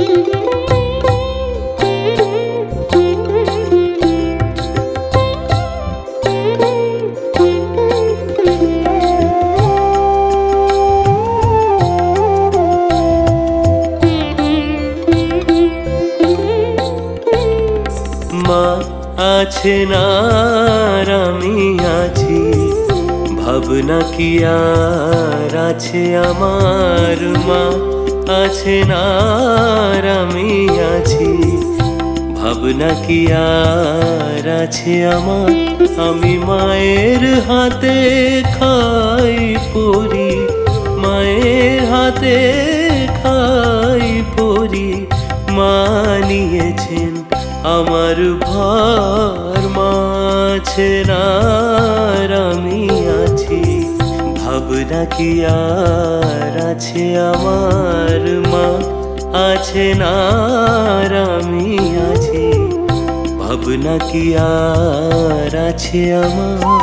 মা আছেন আর আমি আছি, ভাবনা কি আর আছে আমার। মা আছেন আর আমি আছি, ভাবনা কি আর আছে আমার। আমি মায়ের হাতে খাই পড়ি, মায়ের হাতে খাই পড়ি। মা নিয়েছেন আমার ভার, মা আছেন আর আমি আছি, ভাবনা কি আর আছে আমার। মা আছেন আর আমি আছি, ভাবনা কি আর আছে আমার।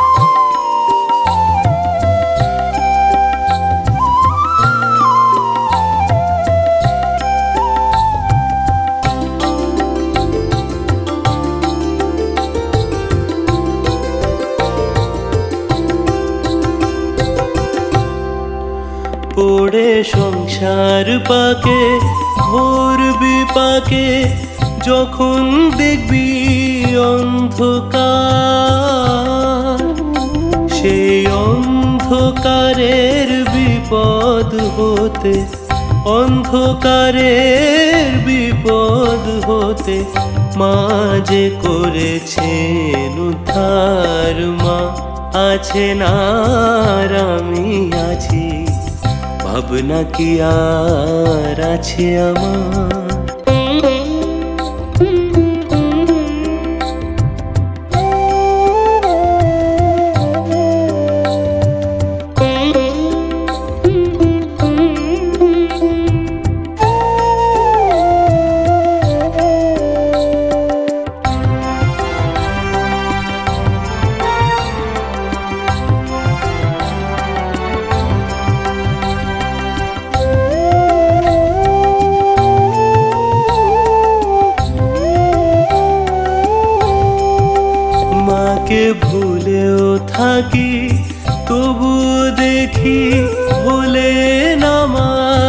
পড়ে সংসার পাকে ঘোর বিপাকে, যখন দেখবি অন্ধকার, সেই অন্ধকারের বিপদ হতে, অন্ধকারের বিপদ হতে মা যে করেছেন উদ্ধার। মা আছেন আর আমি আছি, ভাবনা কি আর আছে আমার। মাকে ভুলেও থাকি তবু দেখি ভুলে না মা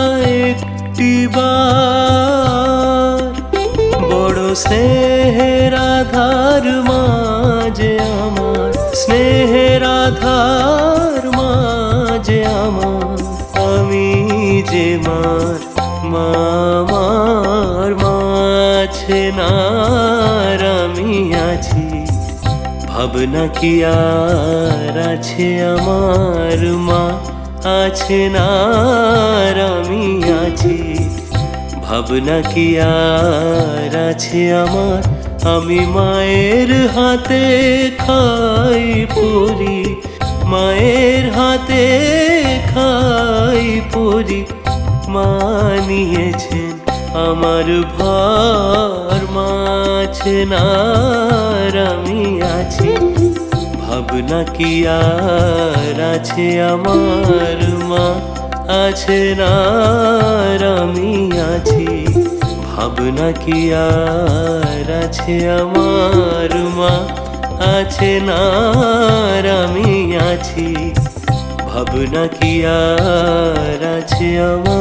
একটিবার। বড় স্নেহের আধার মাঝে আমার, স্নেহের আধার মাঝে আমার। আমি যে মার, মা আমার, মা আছেন আর আমি আছি, ভাবনা কি আর আছে আমার। মা আছেন আর আমি আছি, ভাবনা কি আর আছে আমার। আমি মায়ের হাতে খাই পড়ি, মায়ের হাতে খাই পড়ি। মা নিয়েছেন আমার ভার, মা আছেন আর আমি আছি, ভাবনা কি আর আছে আমার। মা আছেন আর আমি আছি, ভাবনা কি আর আছে আমার। মা আছেন আর আমি আছি, ভাবনা কি আর আছে আমার।